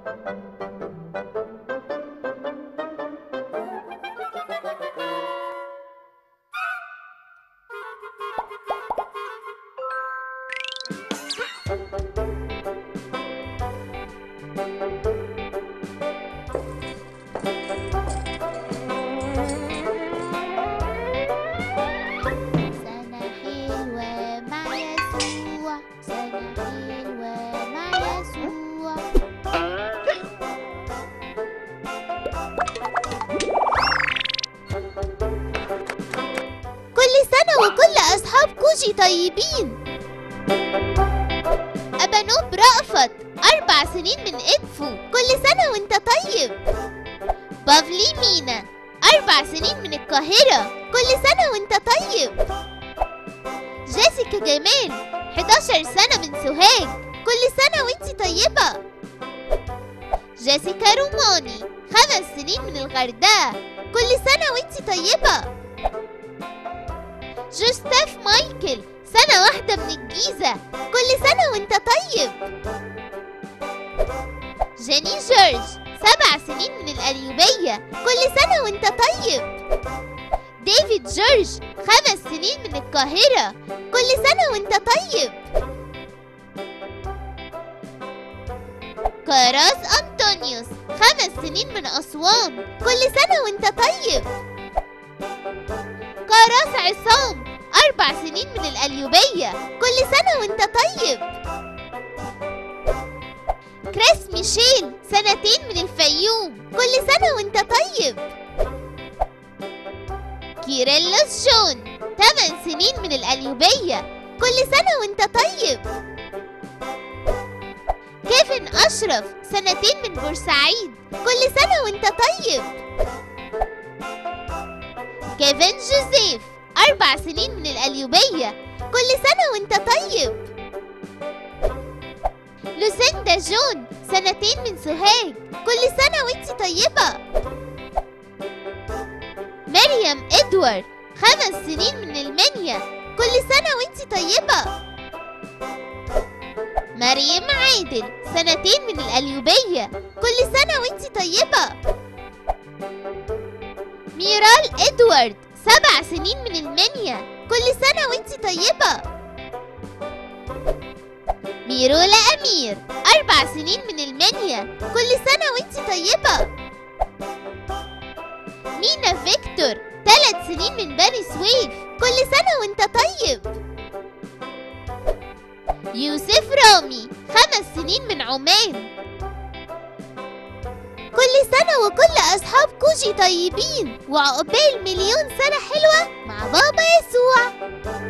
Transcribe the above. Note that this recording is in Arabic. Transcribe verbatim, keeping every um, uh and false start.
وكل أصحاب كوجي طيبين. أبا نوب رأفت أربع سنين من إدفو، كل سنة وأنت طيب. بافلي مينا أربع سنين من القاهرة، كل سنة وأنت طيب. جيسيكا جمال حداشر سنة من سوهاج، كل سنة وأنت طيبة. جيسيكا روماني خمس سنين من الغردقة، كل سنة وأنت طيبة. جوستاف مايكل سنة واحدة من الجيزة، كل سنة وانت طيب. جيني جورج سبع سنين من القليوبية، كل سنة وانت طيب. ديفيد جورج خمس سنين من القاهرة، كل سنة وانت طيب. كاراس أنطونيوس خمس سنين من أسوان، كل سنة وانت طيب. كاراس عصام أربع سنين من القليوبية، كل سنة وانت طيب. كريس ميشيل سنتين من الفيوم، كل سنة وانت طيب. كيرلس جون ثمان سنين من القليوبية، كل سنة وانت طيب. كيفن أشرف سنتين من بورسعيد، كل سنة وانت طيب. كيفن جوزيف أربع سنين من القليوبية، كل سنة وانت طيب. لوسيندا جون سنتين من سوهاج، كل سنة وانت طيبة. مريم إدوارد خمس سنين من المنيا، كل سنة وانت طيبة. مريم عادل سنتين من القليوبية، كل سنة وانت طيبة. ميرال إدوارد سبع سنين من المنيا، كل سنة وانت طيبة. ميرولا أمير أربع سنين من المنيا، كل سنة وانت طيبة. مينا فيكتور ثلاث سنين من بني سويف، كل سنة وانت طيب. يوسف رامي خمس سنين من عمان. كل سنة وكل أصحاب كوجي طيبين، وعقبال مليون سنة حلوة مع بابا يسوع.